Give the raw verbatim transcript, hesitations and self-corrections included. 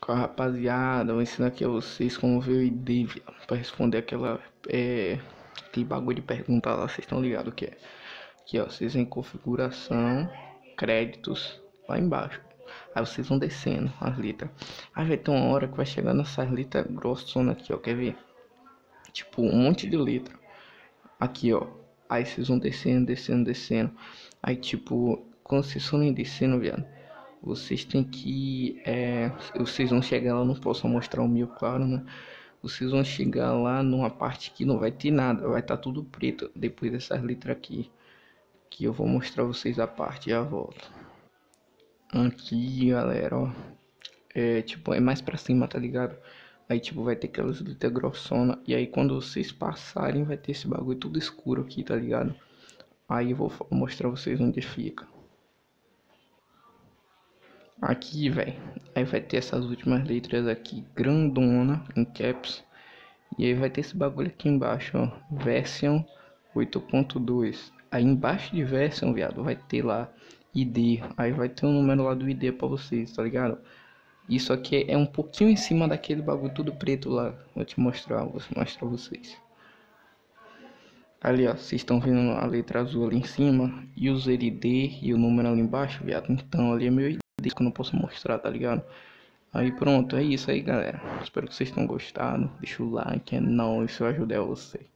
Rapaziada, eu vou ensinar aqui a vocês como ver o I D, viado, pra responder aquela, é, aquele bagulho de pergunta lá, vocês estão ligados o que é? Aqui, ó, vocês em configuração, créditos, lá embaixo. Aí vocês vão descendo as letras. Aí vai ter uma hora que vai chegando essas letras grossona aqui, ó, quer ver? Tipo, um monte de letra. Aqui, ó. Aí vocês vão descendo, descendo, descendo. Aí, tipo, quando vocês forem descendo, viado, vocês têm que, é, vocês vão chegar lá, não posso mostrar o meu, claro, né? Vocês vão chegar lá numa parte que não vai ter nada, vai estar tá tudo preto. Depois dessas letras aqui, que eu vou mostrar vocês a parte e a volta. Aqui, galera, ó. É, tipo, é mais pra cima, tá ligado? Aí, tipo, vai ter aquelas letras grossona. E aí, quando vocês passarem, vai ter esse bagulho tudo escuro aqui, tá ligado? Aí eu vou mostrar vocês onde fica. Aqui, velho. Aí vai ter essas últimas letras aqui, grandona, em caps. E aí vai ter esse bagulho aqui embaixo, ó. Version oito ponto dois. Aí embaixo de version, viado, vai ter lá I D. Aí vai ter um número lá do I D pra vocês, tá ligado? Isso aqui é um pouquinho em cima daquele bagulho tudo preto lá. Vou te mostrar, vou mostrar vocês. Ali, ó, vocês estão vendo a letra azul ali em cima. E o I D e o número ali embaixo, viado. Então ali é meu I D que eu não posso mostrar, tá ligado? Aí pronto, é isso aí, galera. Espero que vocês tenham gostado. Deixa o like, é nóis, isso vai ajudar você.